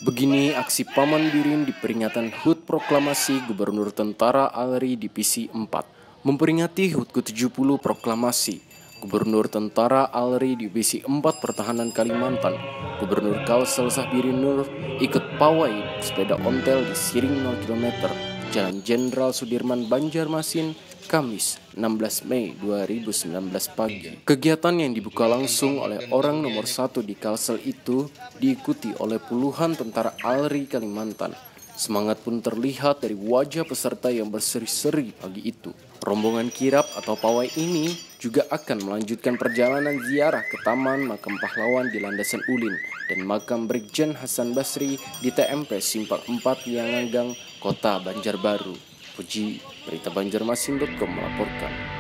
Begini aksi Paman Birin di peringatan HUT Proklamasi Gubernur Tentara Alri Divisi 4. Memperingati HUT ke-70 Proklamasi Gubernur Tentara Alri Divisi 4 Pertahanan Kalimantan, Gubernur Kalsel Sahbirin Nur ikut pawai sepeda ontel di Siring 0 km Jalan Jenderal Sudirman, Banjarmasin, Kamis 16 Mei 2019 pagi. Kegiatan yang dibuka langsung oleh orang nomor 1 di Kalsel itu diikuti oleh puluhan tentara Alri Kalimantan. Semangat pun terlihat dari wajah peserta yang berseri-seri pagi itu. Rombongan kirap atau pawai ini juga akan melanjutkan perjalanan ziarah ke Taman Makam Pahlawan di Landasan Ulin dan Makam Brigjen Hasan Basri di TMP Simpang 4 Lianganggang, Kota Banjarbaru. Puji, berita Banjarmasin.com melaporkan.